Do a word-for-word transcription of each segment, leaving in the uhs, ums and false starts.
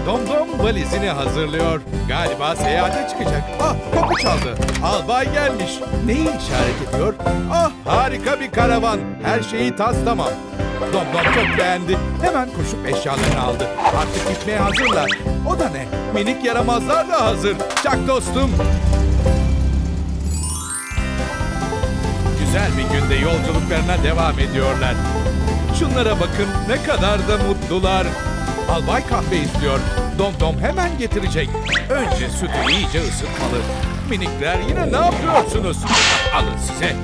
Domdom valizini hazırlıyor. Galiba seyahate çıkacak. Ah, kapı çaldı. Albay gelmiş. Neyi işaret ediyor? Ah, harika bir karavan. Her şeyi tas tamam. Domdom çok beğendi. Hemen koşup eşyalarını aldı. Artık gitmeye hazırlar. O da ne? Minik yaramazlar da hazır. Çak dostum. Güzel bir günde yolculuklarına devam ediyorlar. Şunlara bakın, ne kadar da mutlular. Albay kahve istiyor. Domdom hemen getirecek. Önce sütü iyice ısıtmalı. Minikler, yine ne yapıyorsunuz? Alın size.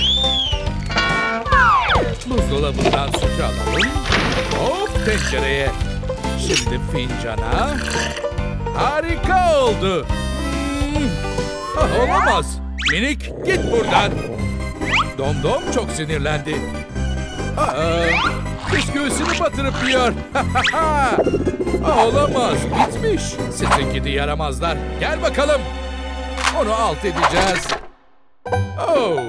Buzdolabından sütü alalım. Hop, tencereye. Şimdi fincana. Harika oldu. Hmm. Ah, olamaz. Minik, git buradan. Domdom çok sinirlendi. Aa, bisküvisini batırıp yiyor. Aa, olamaz, bitmiş. Sizin gidi yaramazlar. Gel bakalım. Onu alt edeceğiz. Oh.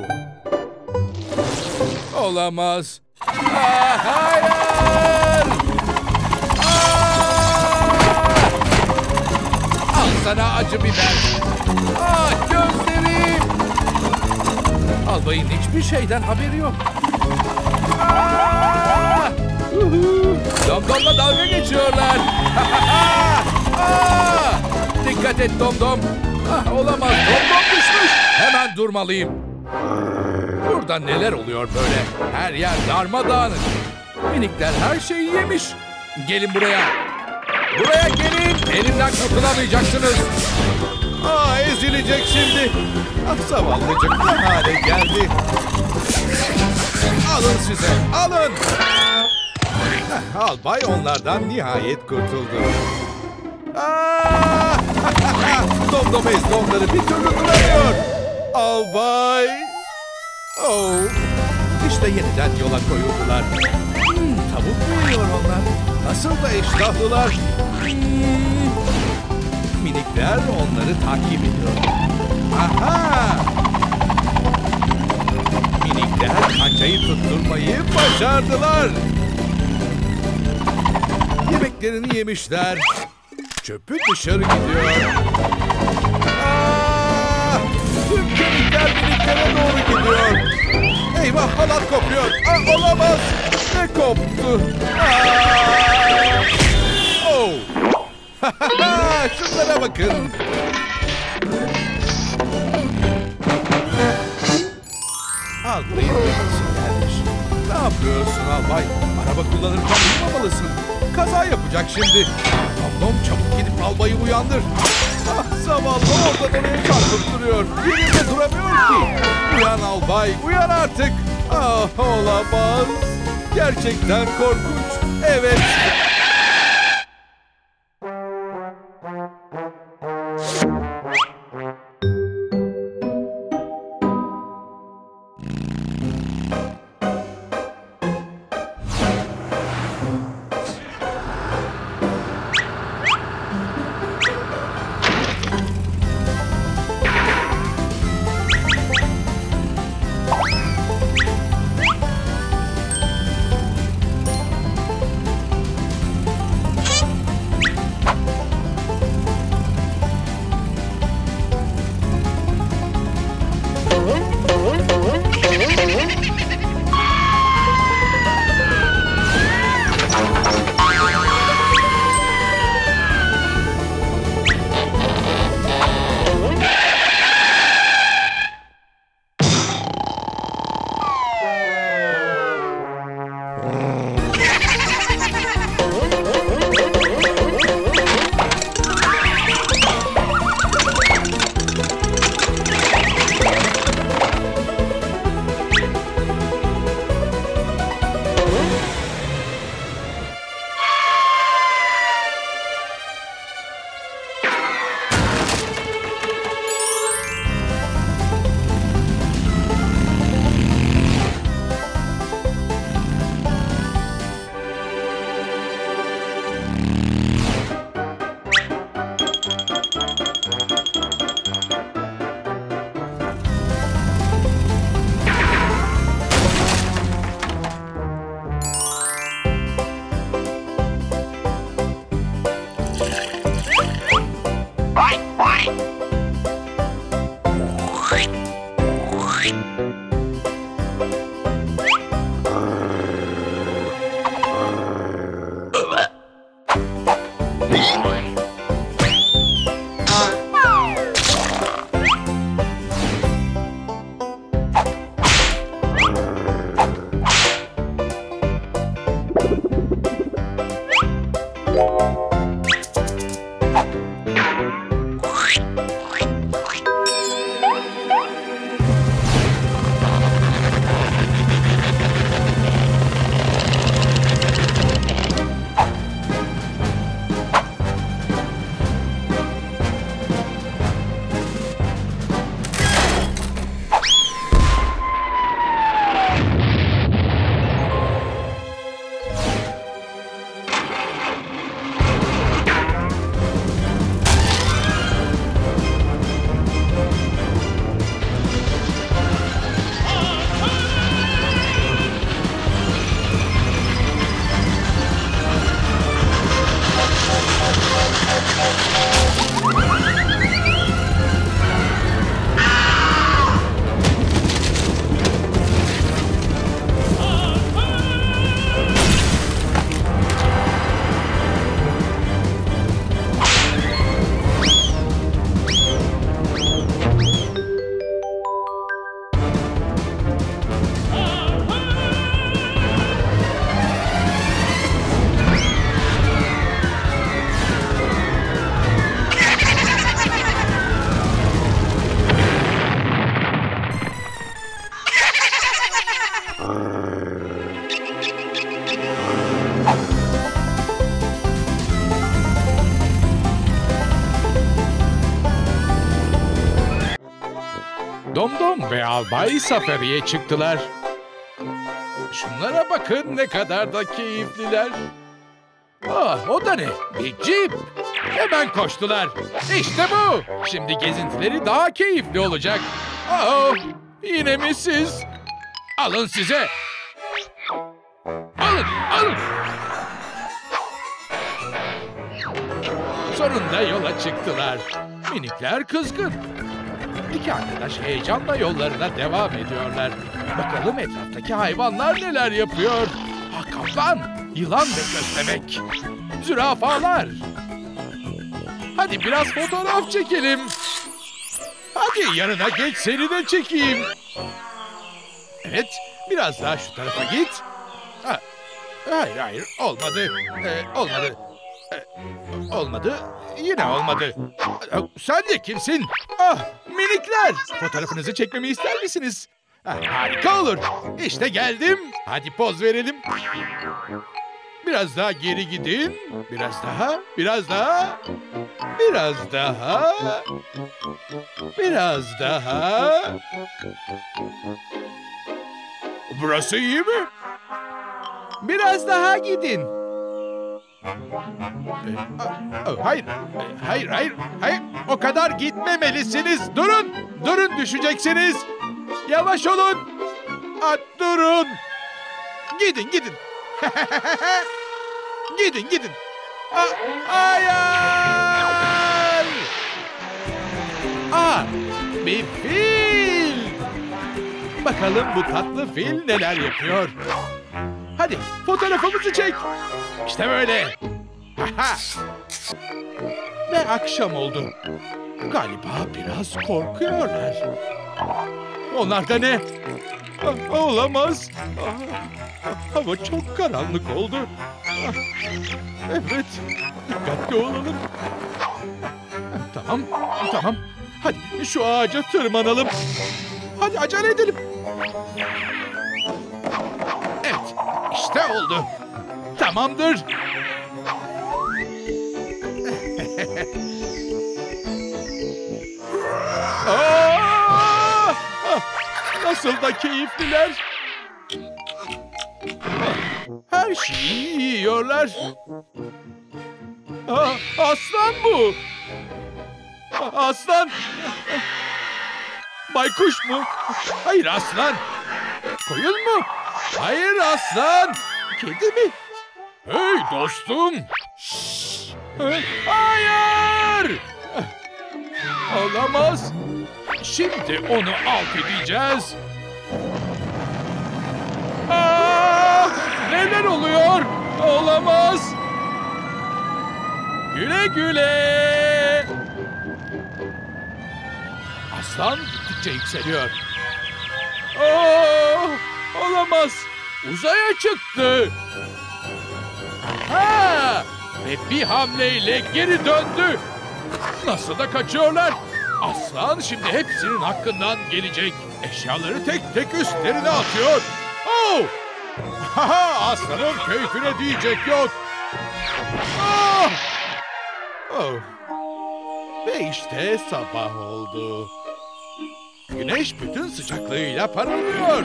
Olamaz. Aa, hayır. Aa! Al sana acı biber. Ah, gözlerim. Albayın hiçbir şeyden haberi yok. Aa! Domdom'la dalga geçiyorlar. Aa! Dikkat et Domdom. Ah, olamaz, Domdom düşmüş. Hemen durmalıyım. Burada neler oluyor böyle? Her yer darmadağınık. Minikler her şeyi yemiş. Gelin buraya. Buraya gelin. Elimden kurtulamayacaksınız. Aa, ezilecek şimdi. Ah, zavallıcık ne hale geldi. Alın size, alın. Heh, albay onlardan nihayet kurtuldu. Aa! Domdom ezdi onları, bir türlü duramıyor. Albay. Oh. İşte yeniden yola koyuldular. Hmm, tavuk mu yiyor onlar? Nasıl da iştahlılar. Hmm. Minikler onları takip ediyor. Aha! Minikler kancayı tutturmayı başardılar. Yemeklerini yemişler. Çöpü dışarı gidiyor. Aa! Tüm kemikler miniklere doğru gidiyor. Eyvah, halat kopuyor. Aa, olamaz. Ne koptu? Aa! Oh! Şunlara bakın. Albayın uykusu gelmiş. Ne yapıyorsun albay? Araba kullanırken uyumamalısın. Kaza yapacak şimdi. Domdom, çabuk gidip albayı uyandır. Ah, zavallı oradan oraya çarpıp duruyor. Yerinde duramıyor ki. Uyan albay, uyan artık. Ah, olamaz. Gerçekten korkunç. Evet. Domdom ve albay safariye çıktılar. Şunlara bakın ne kadar da keyifliler. Ah, o da ne? Bir cip. Hemen koştular. İşte bu. Şimdi gezintileri daha keyifli olacak. Oh, yine mi siz? Alın size. Alın, alın. Sonunda yola çıktılar. Minikler kızgın. İki arkadaş heyecanla yollarına devam ediyorlar. Bakalım etraftaki hayvanlar neler yapıyor. Ha, kaplan, yılan ve köstebek. Zürafalar. Hadi biraz fotoğraf çekelim. Hadi yanına geç, seni de çekeyim. Evet, biraz daha şu tarafa git. Ha, hayır hayır olmadı. Ee, olmadı. Ee, olmadı. Yine olmadı. Sen de kimsin? Ah, minikler. Fotoğrafınızı çekmemi ister misiniz? Ah, harika olur. İşte geldim. Hadi poz verelim. Biraz daha geri gidin. Biraz daha. Biraz daha. Biraz daha. Biraz daha. Burası iyi mi? Biraz daha gidin. Hayır, hayır, hayır, hayır. O kadar gitmemelisiniz. Durun, durun düşeceksiniz. Yavaş olun. At, durun. Gidin, gidin. Gidin, gidin. Hayır. Aa, bir fil. Bakalım bu tatlı fil neler yapıyor. Hadi fotoğrafımızı çek. İşte böyle. Ve akşam oldu. Galiba biraz korkuyorlar. Onlar da ne? Ah, olamaz. Ah, hava çok karanlık oldu. Ah, evet, dikkatli olalım. Tamam, tamam. Hadi şu ağaca tırmanalım. Hadi acele edelim. Evet, işte oldu. Tamamdır. Aa! Nasıl da keyifliler. Her şeyi yiyorlar. Aa, aslan bu. Aslan. Baykuş mu? Hayır aslan. Koyun mu? Hayır aslan. Kedi mi? Hey dostum. Şşş. Hayır. Olamaz. Şimdi onu alt edeceğiz. Aa, neler oluyor? Olamaz. Güle güle. Aslan gittikçe yükseliyor. Aa, olamaz. Uzaya çıktı. Ha! Ve bir hamleyle geri döndü. Nasıl da kaçıyorlar. Aslan şimdi hepsinin hakkından gelecek. Eşyaları tek tek üstlerine atıyor. Oh! Haha, aslanın keyfine diyecek yok. Ah! Oh! Ve işte sabah oldu. Güneş bütün sıcaklığıyla parlıyor.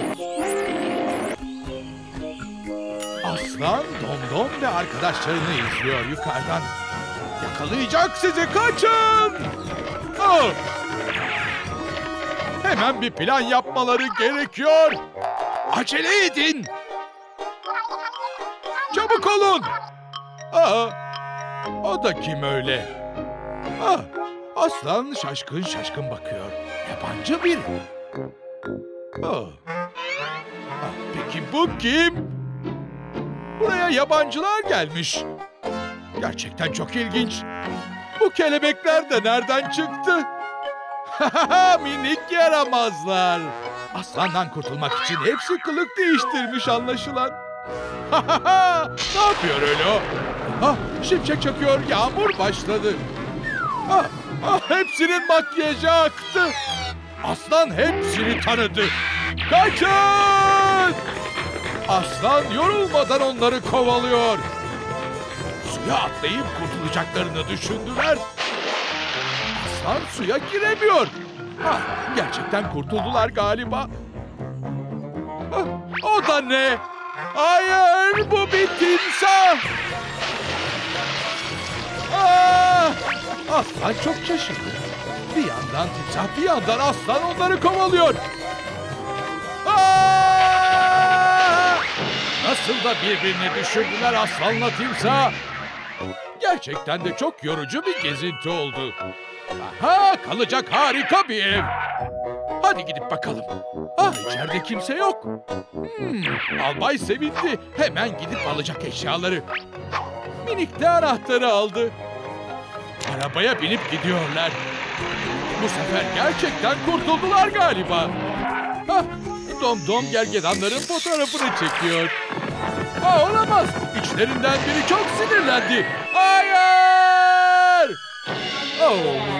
Aslan Domdom ve arkadaşlarını izliyor yukarıdan. Yakalayacak sizi, kaçın! Oh! Hemen bir plan yapmaları gerekiyor. Acele edin. Çabuk olun. Aa, o da kim öyle? Ah, aslan şaşkın şaşkın bakıyor. Yabancı biri. Oh. Ah, peki bu kim? Buraya yabancılar gelmiş. Gerçekten çok ilginç. Bu kelebekler de nereden çıktı? Minik yaramazlar. Aslandan kurtulmak için hepsi kılık değiştirmiş anlaşılan. Ne yapıyor öyle o? Ah, şimşek çakıyor, yağmur başladı. Ah, ah, hepsinin makyajı aktı. Aslan hepsini tanıdı. Kaçın! Aslan yorulmadan onları kovalıyor. Suya atlayıp kurtulacaklarını düşündüler. Aslan suya giremiyor. Ah, gerçekten kurtuldular galiba. Ah, o da ne? Hayır, bu bir timsah. Ah, aslan çok şaşırdı. Bir yandan timsah, bir yandan aslan onları kovalıyor. Ah! Nasıl da birbirini düşürdüler aslanla timsah. Gerçekten de çok yorucu bir gezinti oldu. Aha, kalacak harika bir ev. Hadi gidip bakalım. Ah, içeride kimse yok. Hmm, albay sevindi. Hemen gidip alacak eşyaları. Minik de anahtarı aldı. Arabaya binip gidiyorlar. Bu sefer gerçekten kurtuldular galiba. Ah, Domdom gergedanların fotoğrafını çekiyor. Ah, olamaz. İçlerinden biri çok sinirlendi. Hayır! Oh.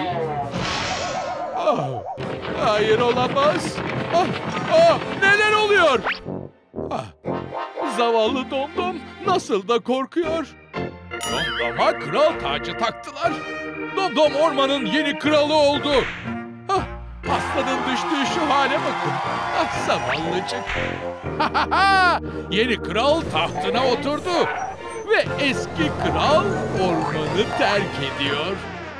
Oh. Hayır, olamaz. Ah, ah, neler oluyor? Ah, zavallı Domdom nasıl da korkuyor. Domdom'a kral tacı taktılar. Domdom ormanın yeni kralı oldu. Ah, aslanın düştüğü şu hale bakın. Ah, zavallıcık. Yeni kral tahtına oturdu. Ve eski kral ormanı terk ediyor.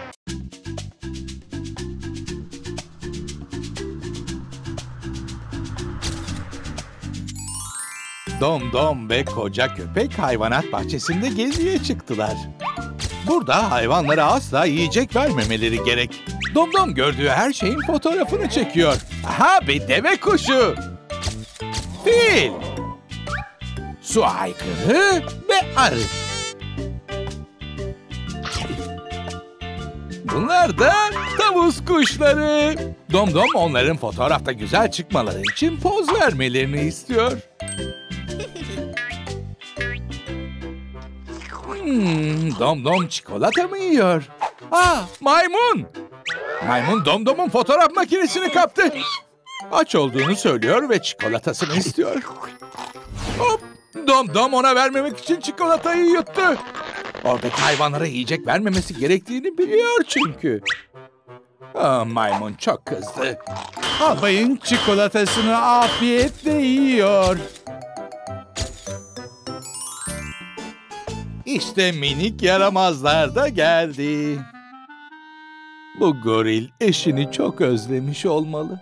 Domdom ve koca köpek hayvanat bahçesinde geziye çıktılar. Burada hayvanlara asla yiyecek vermemeleri gerek. Domdom gördüğü her şeyin fotoğrafını çekiyor. Aha, bir deve kuşu. Fil. Su aykırı ve arı. Bunlar da tavus kuşları. Domdom onların fotoğrafta güzel çıkmaları için poz vermelerini istiyor. Hmm, Domdom çikolata mı yiyor? Ah, maymun! Maymun Domdom'un fotoğraf makinesini kaptı. Aç olduğunu söylüyor ve çikolatasını istiyor. Hop! Domdom ona vermemek için çikolatayı yuttu. Oradaki hayvanlara yiyecek vermemesi gerektiğini biliyor çünkü. Ah, maymun çok kızdı. Albayın çikolatasını afiyetle yiyor. İşte minik yaramazlar da geldi. Bu goril eşini çok özlemiş olmalı.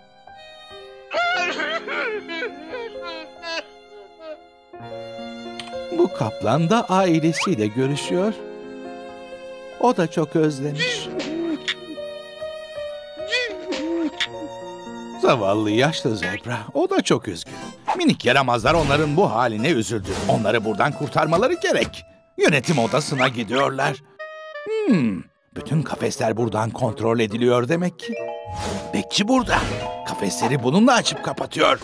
Bu kaplan da ailesiyle görüşüyor. O da çok özlemiş. Zavallı yaşlı zebra, o da çok üzgün. Minik yaramazlar onların bu haline üzüldü. Onları buradan kurtarmaları gerek. Yönetim odasına gidiyorlar. Hmm, bütün kafesler buradan kontrol ediliyor demek ki. Bekçi burada. Kafesleri bununla açıp kapatıyor.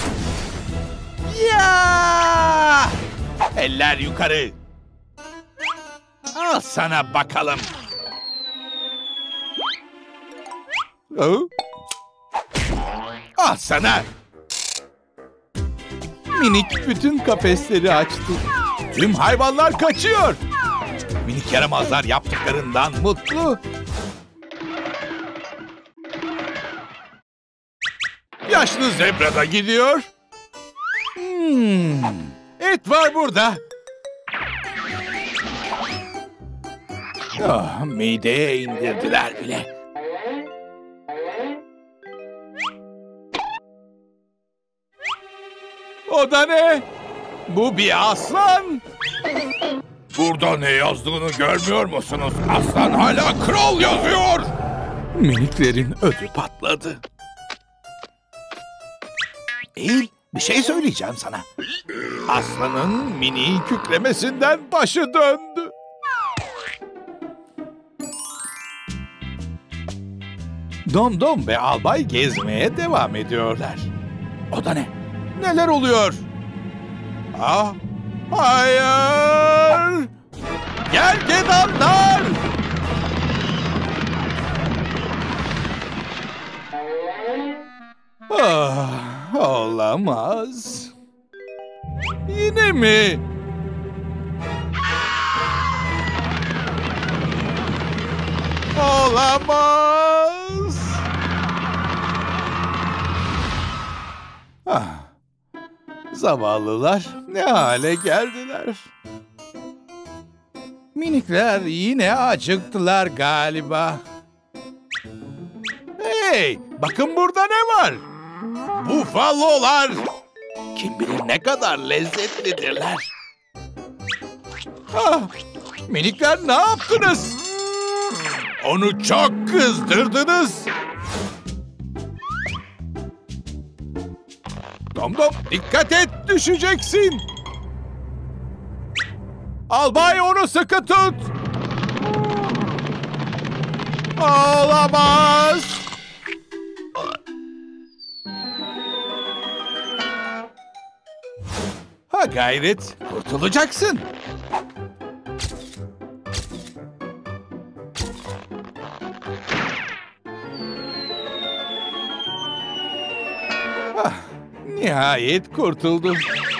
Ya! Eller yukarı. Al sana bakalım. Oh. Al sana. Minik bütün kafesleri açtı. Tüm hayvanlar kaçıyor. Minik yaramazlar yaptıklarından mutlu. Yaşlı zebra da gidiyor. Hmm, et var burada. Oh, mideye indirdiler bile. O da ne? Bu bir aslan. Burada ne yazdığını görmüyor musunuz? Aslan hala kral yazıyor. Miniklerin ödü patladı. Eğil, bir şey söyleyeceğim sana. Aslanın miniyi kükremesinden başı döndü. Domdom ve Albay gezmeye devam ediyorlar. O da ne? Neler oluyor? Ah, hayır! Gergedanlar! Ah, olamaz. Yine mi? Olamaz. Ah, zavallılar ne hale geldiler. Minikler yine acıktılar galiba. Hey, bakın burada ne var? Bufalolar. Kim bilir ne kadar lezzetlidirler. Ah, minikler ne yaptınız? Onu çok kızdırdınız. Domdom, dikkat et, düşeceksin. Albay, onu sıkı tut. Olamaz. Ha gayret, kurtulacaksın. Ah, nihayet kurtuldu.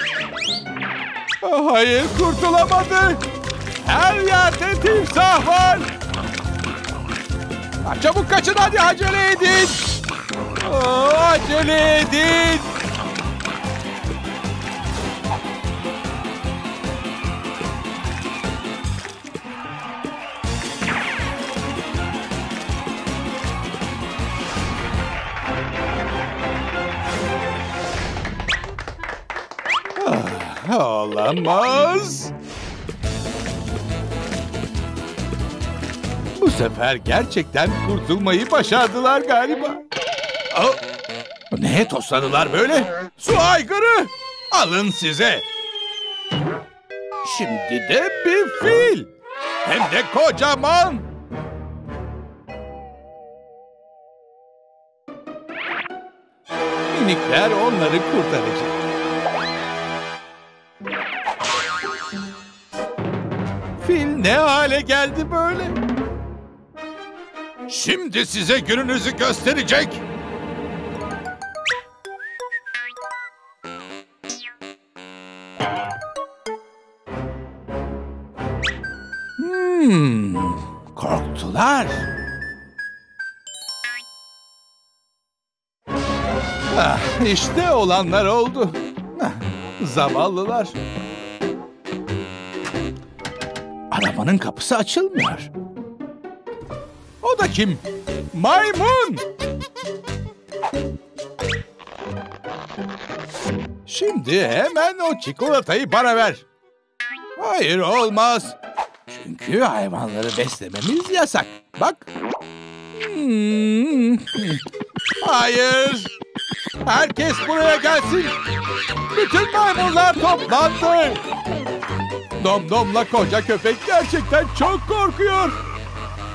Ah, hayır, kurtulamadı. Her yerde timsah var. Ah, çabuk kaçın, hadi acele edin. Oh, acele edin. Ah, olamaz. Bu sefer gerçekten kurtulmayı başardılar galiba. Oh, neye tosladılar böyle? Su aygırı! Alın size. Şimdi de bir fil. Hem de kocaman. Minikler onları kurtaracak. Fil ne hale geldi böyle? Şimdi size gününüzü gösterecek. Hmm, korktular. Ah, işte olanlar oldu. Ah, zavallılar. Arabanın kapısı açılmıyor. O da kim? Maymun! Şimdi hemen o çikolatayı bana ver. Hayır, olmaz. Çünkü hayvanları beslememiz yasak. Bak. Hmm. Hayır. Herkes buraya gelsin. Bütün maymunlar toplandı. Domdom'la koca köpek gerçekten çok korkuyor.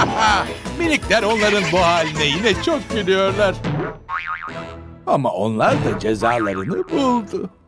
Minikler onların bu haline yine çok gülüyorlar. Ama onlar da cezalarını buldu.